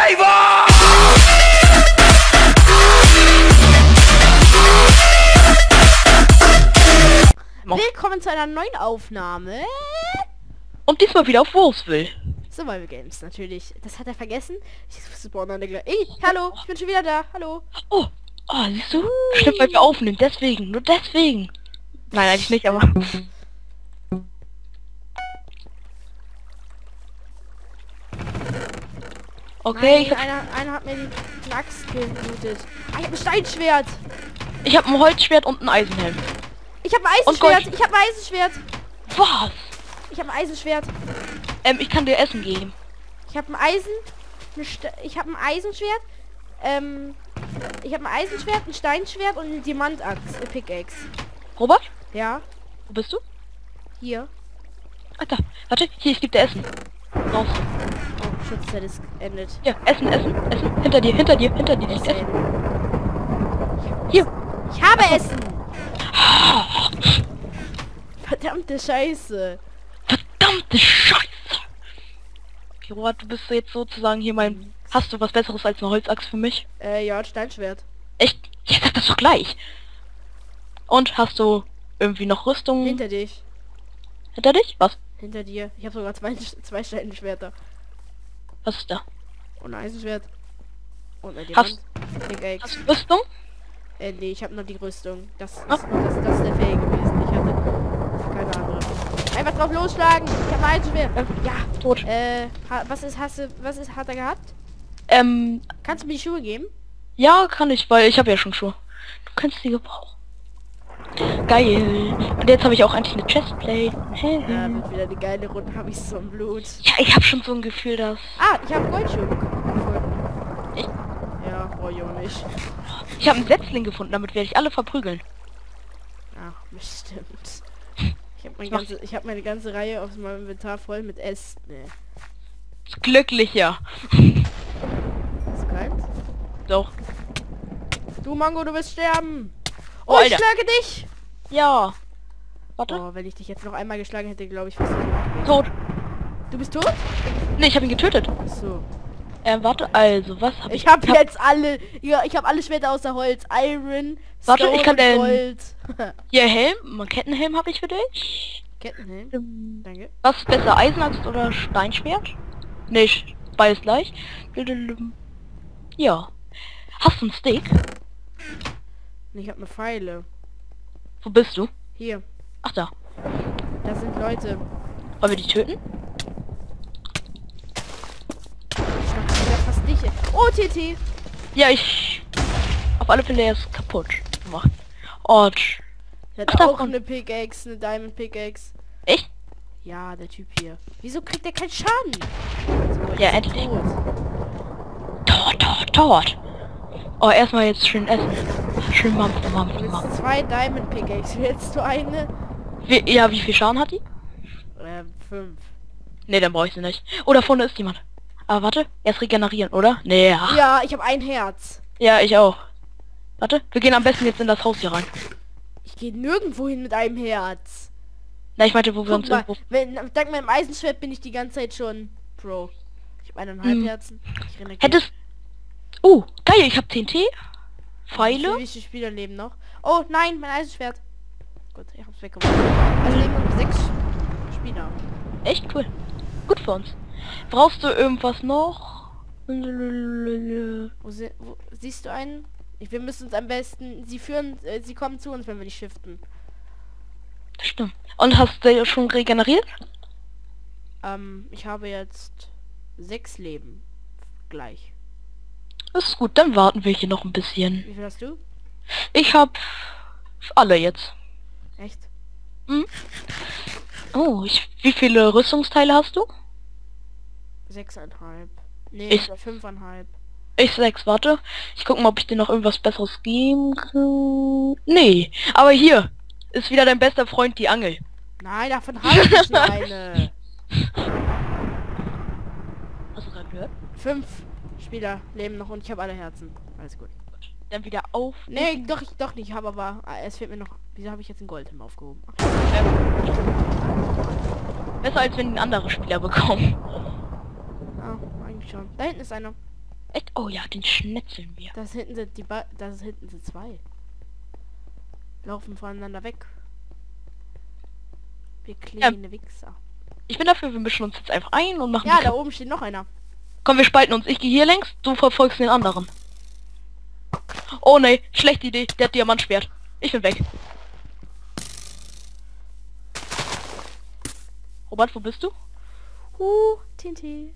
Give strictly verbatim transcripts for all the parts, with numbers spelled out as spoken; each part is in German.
Survivor! Willkommen zu einer neuen Aufnahme. Und diesmal wieder auf Wurfsville. Survival Games natürlich. Das hat er vergessen. Ich spawn an der Gla Ey, hallo, ich bin schon wieder da. Hallo. Oh, oh, siehst du? Stimmt, weil wir aufnehmen. Deswegen, nur deswegen. Nein, eigentlich nicht, aber... Okay, ich Nein, hab, einer, einer hat mir die Axt gelootet. Ah, ich hab ein Steinschwert. ich hab ein Holzschwert und ein Eisenhelm. Ich hab ein Und Eisenschwert. Gold. Ich hab ein Eisenschwert. Was? Ich hab ein Eisenschwert. Ähm, ich kann dir Essen geben. Ich hab ein Eisen. Eine St ich hab ein Eisenschwert. Ähm, ich hab ein Eisenschwert, ein Steinschwert und eine Diamantachs, eine Pickaxe. Robert? Ja, Wo bist du? hier. Alter, warte, hier, ich geb dir Essen. Brauchst du? Oh, Schutzzeit ist endet. Hier, Essen, Essen, Essen. Hinter dir, hinter dir, hinter dir. Essen. Essen. Hier. Ich habe Essen. Verdammte Scheiße. Verdammte Scheiße. Okay, Robert, du bist jetzt sozusagen hier mein... Hast du was Besseres als eine Holzachs für mich? Äh, ja, ein Steinschwert. Echt? Ja, sag das doch gleich. Und hast du irgendwie noch Rüstung Hinter dich. hinter dich? Was? Hinter dir. Ich habe sogar zwei, zwei Steinschwerter. Was ist da? Und ein Eisenschwert. Und ein Hast- Diamant. Pickaxe. Hast du Rüstung? Äh, nee, ich habe noch die Rüstung. Das ist, Ah. das, das ist der Fail gewesen. Ich hatte keine andere. Einfach drauf losschlagen. Ich habe ein Eisenschwert. Ja. Tot. Äh, ha, was ist, hast du, was ist, hat er gehabt? Ähm, Kannst du mir die Schuhe geben? ja, kann ich, weil ich habe ja schon Schuhe. Du kannst die gebrauchen. Geil. Und jetzt habe ich auch eigentlich eine Chestplate. Ja, wird wieder eine geile Runde. Habe ich so im Blut. Ja, ich habe schon so ein Gefühl, dass... Ah, ich habe Goldschuhe gefunden. Echt? Ja, oh Junge, nicht. Ich habe einen Setzling gefunden, damit werde ich alle verprügeln. Ach, bestimmt. Ich habe meine Mach- ganze, ich habe meine ganze Reihe aus meinem Inventar voll mit S. Nee. Glücklicher. Ist du kalt? Doch. Du Mango, du wirst sterben. Oh, Oh, ich Alter. schlage dich. Ja. Warte. Oh, wenn ich dich jetzt noch einmal geschlagen hätte, glaube ich, fast tot gewesen. Tot. Du bist tot? Nee, ich habe ihn getötet. Ach so. Ähm, warte, also, was habe ich... Ich habe hab- jetzt alle, ja, ich habe alle Schwerter außer Holz. Iron, Warte, Stone ich kann und den- Gold. Hier, Helm. Einen Kettenhelm habe ich für dich. Kettenhelm. Ähm, Danke. Was ist besser, Eisenaxt oder Steinschwert? Nee, sch- beides gleich. Ja. Hast du einen Steak? Ich habe eine Pfeile. Wo bist du? Hier, Ach da. da sind Leute. Wollen wir die töten? Ich dachte, ja fast nicht. Oh, T T. Ja, ich... Auf alle Fälle er ist kaputt gemacht. Oh, tsch- Der hat Ach, da auch kommt- eine Pickaxe, eine Diamond Pickaxe. echt? Ja, der Typ hier. Wieso kriegt er keinen Schaden? So, Ja, jetzt ist er endlich. tot. Tot, tot, tot. Oh, erstmal jetzt schön essen. Schön mampfen, mampfen, Du willst mampfen. zwei Diamond Pickaxe. Willst du eine? Wie, ja, wie viel Schaden hat die? Äh, fünf. Nee, dann brauche ich sie nicht. Oh, da vorne ist jemand. Aber warte, erst regenerieren, oder? Nee, ja. Ja, ich habe ein Herz. Ja, ich auch. Warte, wir gehen am besten jetzt in das Haus hier rein. Ich gehe nirgendwo hin mit einem Herz. Na, ich meinte, wo wir Guck uns mal, irgendwo... wenn, dank meinem Eisenschwert bin ich die ganze Zeit schon Pro. Ich habe eineinhalb Hm. Herzen. Ich renne Hättest... Uh, geil, ich hab T N T. Pfeile. Wie viele Spieler leben noch? Oh nein, mein Eisenschwert. Gut, ich hab's weggeworfen. Also leben noch sechs Spieler. Echt cool. Gut für uns. Brauchst du irgendwas noch? Das Wo, sie, wo siehst du einen? Ich, wir müssen uns am besten. Sie führen. Äh, sie kommen zu uns, wenn wir nicht shiften. stimmt. Und hast du schon regeneriert? Ähm, ich habe jetzt sechs Leben. Gleich. Das ist gut, dann warten wir hier noch ein bisschen. Wie viel hast du? Ich hab alle jetzt. Echt? Hm? Oh, ich, wie viele Rüstungsteile hast du? Sechseinhalb. Nee, Ich- fünfeinhalb. Ich sechs, warte. Ich guck mal, ob ich dir noch irgendwas Besseres geben kann. Nee, aber hier ist wieder dein bester Freund, die Angel. Nein, davon habe ich nicht eine. Hast du gerade gehört? Fünf Spieler leben noch und ich habe alle Herzen. Alles gut. Dann wieder auf. Nee, doch, ich doch nicht, habe aber ah, es fehlt mir noch. Wieso habe ich jetzt ein Goldhelm aufgehoben? Ach, Ähm, besser als wenn ihn andere Spieler bekommen. ah, eigentlich schon. Da hinten ist einer. Echt? Oh ja, den schnetzeln wir. Das hinten sind die ba das hinten sind zwei. Laufen voneinander weg. Wir kleine Wichser. Ich bin dafür, wir mischen uns jetzt einfach ein und machen... Ja, die da Kap- oben steht noch einer. Komm, wir spalten uns. Ich gehe hier längs, du verfolgst den anderen. Oh ne, schlechte Idee. Der hat Diamantschwert. Ich bin weg. Robert, wo bist du? Huh, Tinti.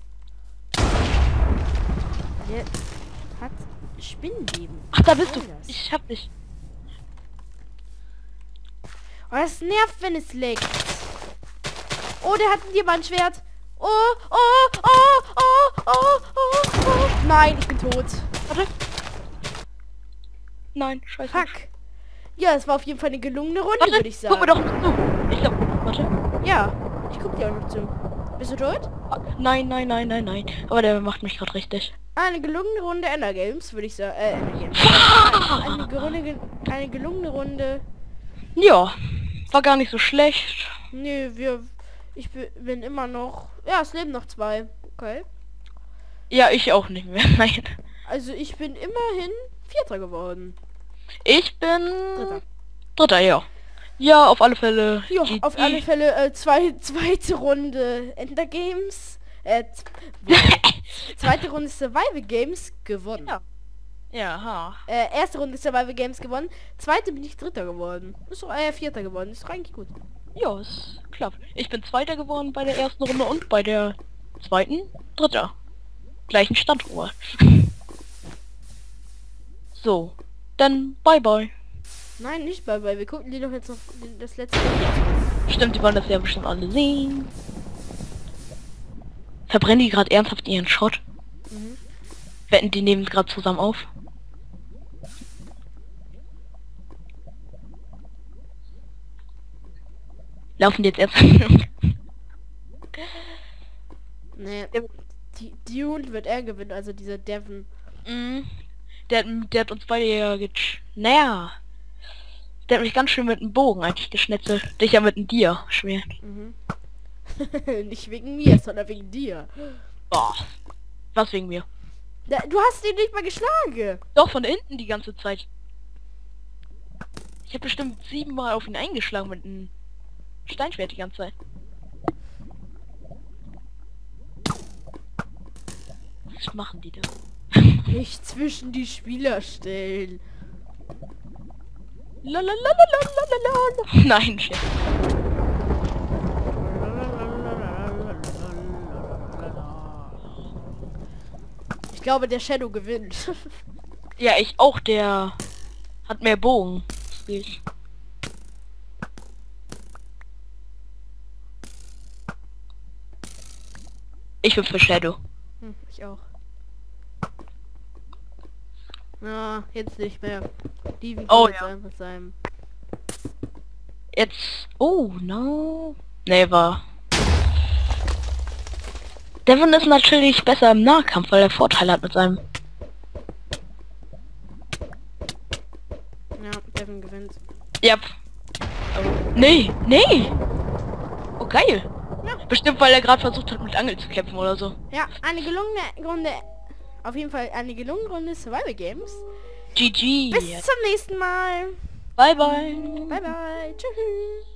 Der hat Spinnenleben. Ach, da bist du. Was soll das? Ich hab dich. Oh, das nervt, wenn es leckt. Oh, der hat ein Diamantschwert. Oh, oh, oh, oh, oh, oh, oh. Nein, ich bin tot. Warte. Nein, scheiße. Fuck. Ja, es war auf jeden Fall eine gelungene Runde, Warte, würde ich sagen. guck mir doch zu. Ich glaub, warte. Ja, ich guck dir auch noch zu. Bist du tot? Ah, Nein, nein, nein, nein, nein. Aber der macht mich gerade richtig. Eine gelungene Runde Ender Games, würde ich sagen. Äh, Ender Games. Eine, gelungene, eine gelungene Runde. Ja, war gar nicht so schlecht. Nee, wir... Ich bi- bin immer noch... Ja, es leben noch zwei. Okay. Ja, ich auch nicht mehr. Nein. Also ich bin immerhin Vierter geworden. Ich bin... Dritter. Dritter, ja. Ja, auf alle Fälle. Ja, G G. auf alle Fälle äh, zwei, zweite Runde Ender Games. Äh, z- zweite Runde Survival Games gewonnen. Ja. Ja, ha. Äh, erste Runde Survival Games gewonnen. Zweite bin ich Dritter geworden. Ist doch äh, Vierter geworden. Ist doch eigentlich gut. Ja, es klappt. Ich bin Zweiter geworden bei der ersten Runde und bei der zweiten Dritter. Gleichen Standort. So, dann bye bye. Nein, nicht bei, weil wir gucken die doch jetzt noch das letzte. Stimmt, die wollen das ja bestimmt alle sehen. Verbrennen die gerade ernsthaft ihren Schrott? Mhm. Wetten, die nehmen gerade zusammen auf? Laufen die jetzt erst? Nee. Die Dune wird er gewinnen, also dieser Devon. Mhm. Der, hat- der hat uns beide ja getsch... Naja. Der hat mich ganz schön mit dem Bogen eigentlich geschnetzelt. Dich ja mit dem Dia-Schwert. Mhm. Nicht wegen mir, sondern wegen dir. Boah. Was wegen mir? Da, du hast ihn nicht mal geschlagen. Doch, von hinten die ganze Zeit. Ich habe bestimmt siebenmal auf ihn eingeschlagen mit einem Steinschwert die ganze Zeit. Was machen die da? Nicht zwischen die Spieler stellen. Lalalalalalala. Nein, Chef. Ich glaube, der Shadow gewinnt. Ja, ich auch, der hat mehr Bogen. Ich. Ich bin für Shadow. Hm, ich auch. Ja, jetzt nicht mehr. Steven Oh, jetzt ja. einfach sein. Jetzt... Oh, no. Nee, war... Devon ist natürlich besser im Nahkampf, weil er Vorteile hat mit seinem... Ja, Devon gewinnt. Ja. Oh. Nee, nee. Oh, geil. Ja. Bestimmt, weil er gerade versucht hat, mit Angel zu kämpfen oder so. Ja, eine gelungene Runde. Auf jeden Fall eine gelungene Runde Survival Games. G G. Bis zum nächsten Mal. Bye, bye. Bye bye. Tschüss.